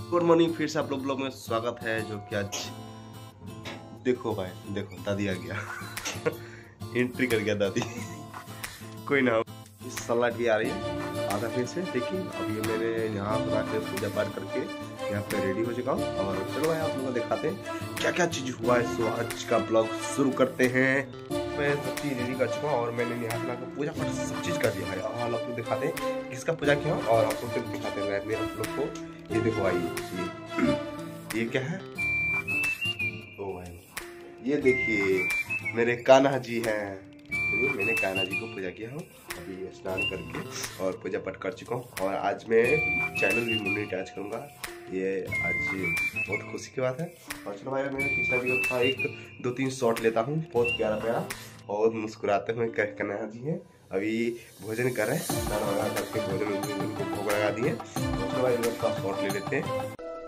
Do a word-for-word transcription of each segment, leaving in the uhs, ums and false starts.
Good morning, फिर से आप लोग ब्लॉग में स्वागत है। जो कि आज देखो भाई, देखो दादी आ गया एंट्री कर गया दादी कोई ना, इस सलाद भी आ रही है आधा फिर से। देखिए अभी मैंने यहाँ बना के पूजा पाठ करके यहाँ पे रेडी हो चुका हूँ और चलो भाई आप लोगों को दिखाते हैं क्या क्या चीज़ हुआ है। सो आज का ब्लॉग शुरू करते हैं। मैं सब चीज़ रेडी कर चुका हूँ और मैंने यहाँ बना कर पूजा पाठ सब चीज़ कर दिया भाई। और आप लोग दिखाते हैं किसका पूजा किया और आप लोग फिर दिखाते हैं मेरे आप लोग को। ये देखो भाई, ये ये क्या है? ओ भाई ये देखिए मेरे कान्हा जी हैं। तो मैंने कान्हा जी को पूजा किया हूँ, अभी स्नान करके और पूजा पाठ कर चुका हूँ। और आज मैं चैनल भी मोनेटाइज करूँगा, ये आज बहुत खुशी की बात है। और चलो भाई मैंने पिछला वीडियो था एक दो तीन शॉट लेता हूँ, बहुत प्यारा प्यारा और मुस्कुराते हुए कान्हा जी हैं। अभी भोजन कर रहे हैं, स्नान वगैरह करके भोजन को भोग लगा दिए। तो चलो भाई का शॉट ले लेते हैं।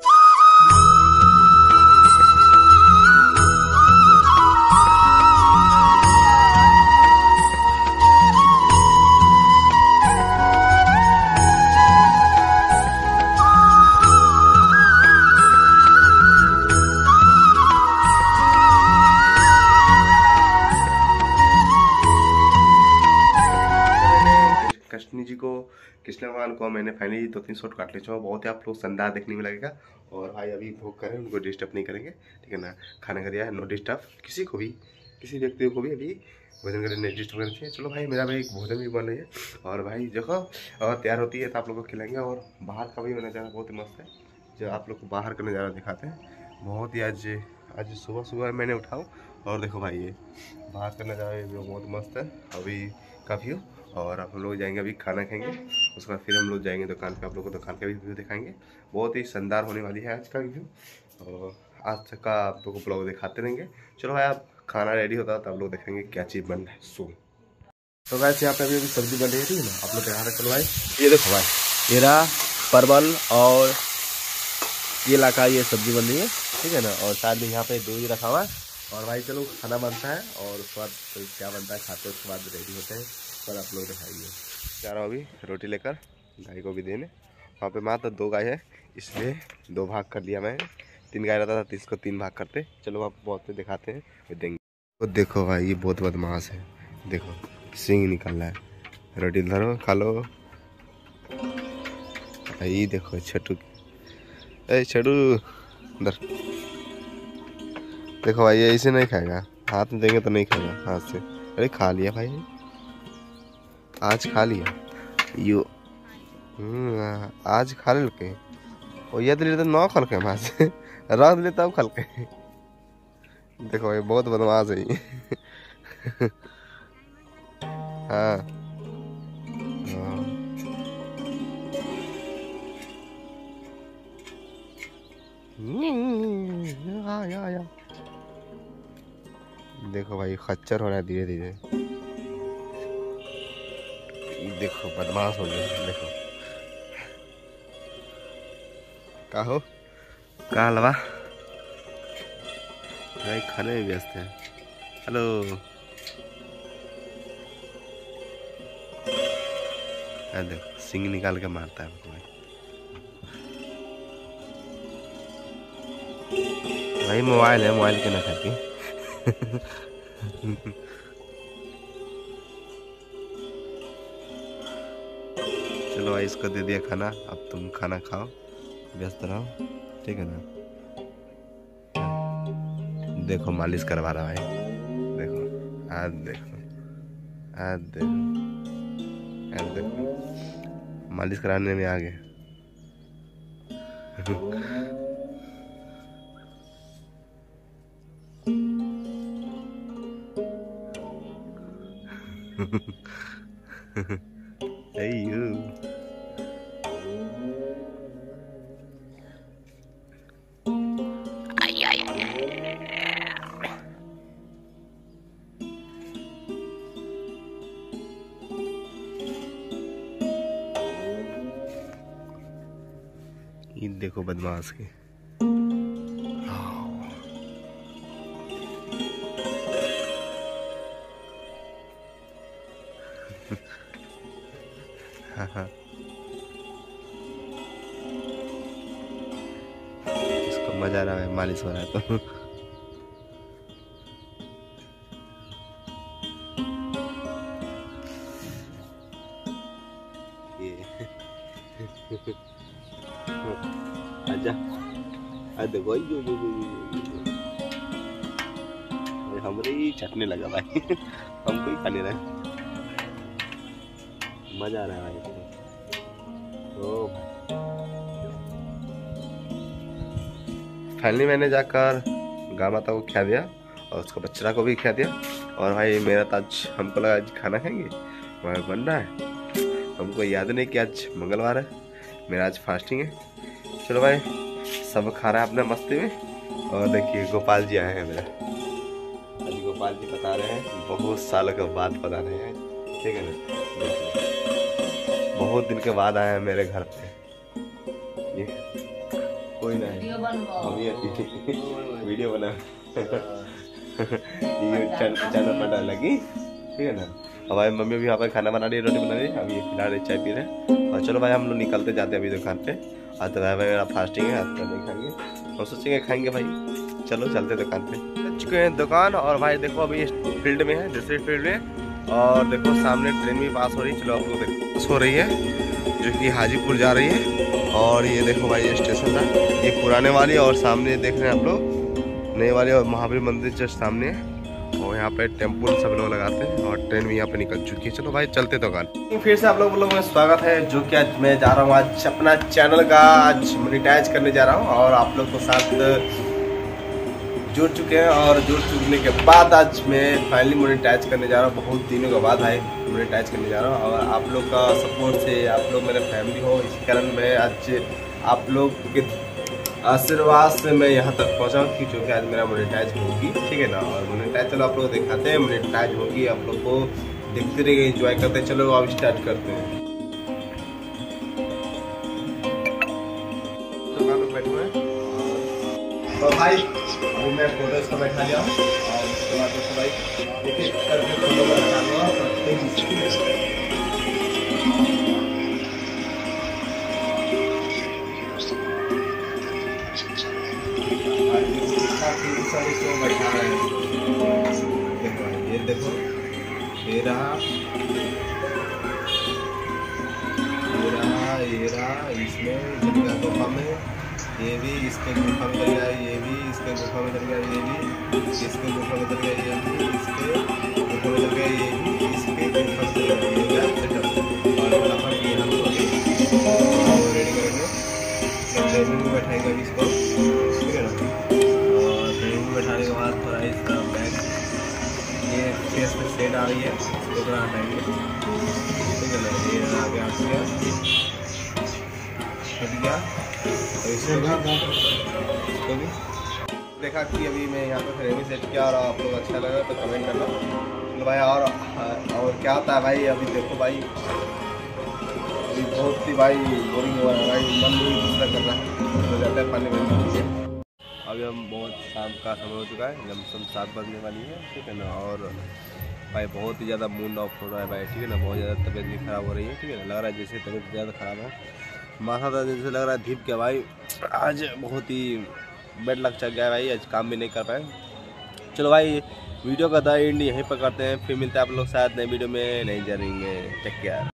कृष्ण जी को, कृष्ण भगवान को मैंने फाइनली दो तीन शॉट काट ले चुका। बहुत ही आप लोग शानदार देखने में लगेगा। और भाई अभी भोग करें, उनको डिस्टर्ब नहीं करेंगे, ठीक है ना। खाना कर दिया है, नो डिस्टर्ब किसी को भी, किसी व्यक्ति को भी अभी भोजन करने नहीं डिस्टर्ब करना चाहिए। चलो भाई मेरा भाई भोजन भी बन रही है और भाई देखो और तैयार होती है तो आप लोग को खिलाएंगे। और बाहर का भी नज़ारा बहुत ही मस्त है, जो आप लोग को बाहर का नज़ारा दिखाते हैं। बहुत ही आज आज सुबह सुबह मैंने उठाऊँ और देखो भाई ये बाहर का नज़ारा भी बहुत मस्त है। अभी काफ़ी हो और आप लोग जाएंगे अभी खाना खाएंगे, उसके बाद फिर हम लोग जाएंगे दुकान पे। आप लोग को दुकान का भी व्यू दिखाएंगे, बहुत ही शानदार होने वाली है आज का व्यू। और आज तक का आप लोग को ब्लॉग दिखाते रहेंगे। चलो भाई आप खाना रेडी होता है तो आप लोग देखेंगे क्या चीज़ बन रहा है। सो तो गाइस यहाँ पे अभी अभी सब्जी बन रही है, ठीक है ना। आप लोग यहाँ पे चलो भाई, ये देखो भाई मेरा परवल और ये लाका ये सब्जी बन रही है, ठीक है ना। और साथ में यहाँ पे दूध रखा हुआ है। और भाई चलो खाना बनता है और उसके बाद तो क्या बनता है खाते हैं, उसके बाद रेडी होते हैं। पर आप लोग दिखाइए, जा रहा हूँ अभी रोटी लेकर गाय को भी देने। वहाँ पे मात्र दो गाय है, इसलिए दो भाग कर दिया मैं। तीन गाय रहता था तो इसको तीन भाग करते। चलो आप बहुत से दिखाते हैं, फिर देंगे। तो देखो भाई ये बहुत बदमाश है, देखो सिंग निकल रहा है। रोटी धरो खा लो। ये देखो छोटू, अरे छोटू इधर देखो भाई, ये ऐसे नहीं खाएगा, हाथ में देंगे तो नहीं खाएगा हाथ से। अरे खा लिया भाई, आज खा लिया यू आज खा लेके और ये तो नौ खल के वहां से रख लेता हूँ खल के। देखो भाई बहुत बदमाश है ये हाँ हाँ या, या। देखो भाई खच्चर हो रहा है धीरे धीरे, देखो बदमाश हो गया। देखो का हो का हलवा भाई, खाने में व्यस्त है। हेलो देखो सिंग निकाल के मारता है भाई। भाई मोबाइल है, मोबाइल के ना खाती चलो भाई इसको दे दिया खाना, अब तुम खाना खाओ, व्यस्त रहो, ठीक है ना। देखो मालिश करवा रहा है, देखो हाथ देखो, हाथ देखो, हाथ देखो मालिश कराने में आ गए hey you ये देखो बदमाश के मजा आ रहा है, मालिश हो रहा है तो आजा आ देखो यो यो यो यो हमरे ही चटने लगा भाई हमको ही खाने रहा है, मजा आ रहा है भाई। तो फाइनली मैंने जाकर गाय माता को खिला दिया और उसका बच्चा को भी खिला दिया। और भाई मेरा तो आज हमको लगा आज खाना खाएंगे, वहाँ बन रहा है, हमको याद नहीं कि आज मंगलवार है, मेरा आज फास्टिंग है। चलो भाई सब खा रहा है अपने मस्ती में। और देखिए गोपाल जी आए हैं मेरा, आज गोपाल जी बता रहे हैं बहुत सालों के बाद बता रहे हैं, ठीक है ना, बहुत दिन के बाद आए हैं मेरे घर पे। ये कोई नहीं वीडियो बना चैनल पर डाल लगी, ठीक है ना। अब भाई मम्मी भी यहाँ पर खाना बना रही है, रोटी बना रही है, अभी खिला रही, चाय पी रहे हैं। और चलो भाई हम लोग निकलते जाते हैं अभी दुकान पे। आज तो भाई मेरा फास्टिंग है, आज तो नहीं खाएंगे, हम सोचेंगे खाएंगे भाई। चलो चलते दुकान पे, चुके हैं दुकान। और भाई देखो अभी फील्ड में है, दूसरे फील्ड में, और देखो सामने ट्रेन भी पास हो रही है। चलो आप लोग देखो पास हो रही है जो कि हाजीपुर जा रही है। और ये देखो भाई ये स्टेशन था, ये पुराने वाली, और सामने देख रहे हैं आप लोग नए वाले, और महावीर मंदिर जस्ट सामने है। और यहाँ पे टेम्पो सब लोग लगाते हैं, और ट्रेन भी यहाँ पे निकल चुकी है। चलो भाई चलते दुकान। फिर से आप लोग लोगों में स्वागत है, जो कि आज मैं जा रहा हूँ आज अपना चैनल का आज मोनेटाइज करने जा रहा हूँ। और आप लोग को साथ जुड़ चुके हैं, और जुड़ चुकने के बाद आज मैं फाइनली मोनेटाइज करने जा रहा हूँ। बहुत दिनों के बाद भाई मोनेटाइज करने जा रहा हूँ, और आप लोग का सपोर्ट से, आप लोग मेरे फैमिली हो, इसी कारण मैं आज आप लोग के आशीर्वाद से मैं यहाँ तक पहुँचा हूँ कि जो कि आज मेरा मोनेटाइज होगी, ठीक है ना। और मोनेटाइज चलो आप लोग दिखाते हैं, मोनेटाइज होगी, आप लोग को देखते रहिए, एंजॉय करते हैं। चलो अब स्टार्ट करते हैं। दुकान में बैठे हुए हैं, तो भाई अभी मैं फोटो इसका बैठा लिया हूँ, और उसके बाद तो भाई एक एक करके फोटो बैठा लिया। बैठा रहे हैं, देखो ये देखो ये रहा ये रहा ये रहा, इसमें चलेगा गुफा में, ये भी इसके गुफा में चल गया, ये भी इसके गुफा में चल गया, ये भी इसके गुफा में चल गया, ये भी इसके गुफा में चल गया, ये भी इसके गुफा में चल गया, ये गया सेटअप। और फटाफट ये हम लोग रेडी करेंगे, ट्रेनिंग में बैठाएंगे अभी इसको, ठीक है ना। बैठाने के बाद थोड़ा इसका बैग ये फेस पे शेड आ रही है, इसको थोड़ा हटाएंगे, ठीक है ना। ये आगे आ गया, हट गया, और इसको भी देखा कि अभी मैं यहाँ पे फ्रेम सेट किया, और आप लोग अच्छा लगा तो कमेंट करना तो भाई। और और क्या होता है भाई, अभी देखो भाई अभी बहुत ही भाई बोरिंग हो रहा है भाई, मन भी दूसरा कर रहा है, तो जाता है पानी में। अभी हम बहुत शाम का समय हो चुका है, लमसम सात बजने वाली है, ठीक है ना। और भाई बहुत ही ज़्यादा मूड ऑफ हो रहा है भाई, ठीक है ना। बहुत ज़्यादा तबीयत भी ख़राब हो रही है, ठीक है ना। लग रहा है जैसे तबीयत ज़्यादा ख़राब है, माथा दर्द जैसे लग रहा है, धीप के भाई आज बहुत ही बेड लग चल गया है भाई, आज काम भी नहीं कर पाए। चलो भाई वीडियो का द एंड यहीं पर करते हैं, फिर मिलते हैं आप लोग साथ नए वीडियो में, नई जर्नी में। Take care.